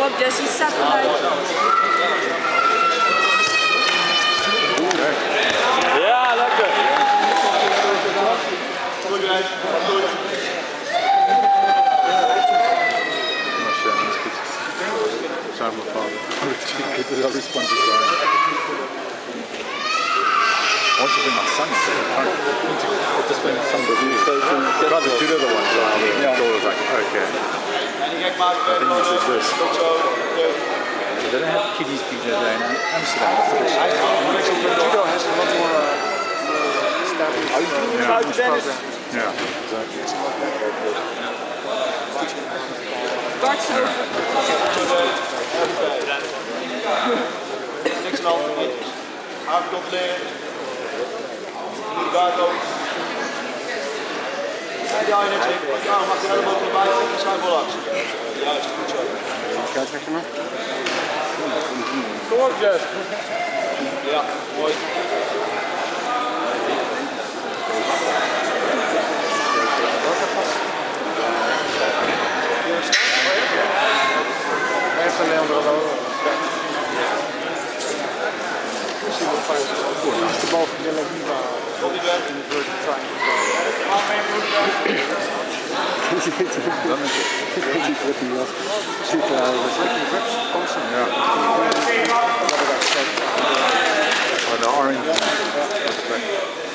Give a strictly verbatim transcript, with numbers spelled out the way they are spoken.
op, Jesse, staat erbij. Ja, lekker. Sorry, my father. There's all these sponges going. I want to bring my son. I'll just bring my son with you. I'd rather do the other ones. Yeah. Dora was like, okay. I think you should this. They don't have kiddies pizza there in Amsterdam. Judo has a lot more established program. Yeah, exactly. Bart, niks aan de hand. Haak controleren. Moet daar komen. Ja, je net zegt. Ja, maak je elleboog erbij. Dat zijn voor langs. Juist, goed zo. Kijk, zeg je maar. Kom op, Jess. Ja, mooi. Even Leandro lopen. Achterballen van de Viva. Tot die weg. In de vertical triangle. Dan is het. Die flipping was super. Flicking grips, constant. Ja. Oh, de orange.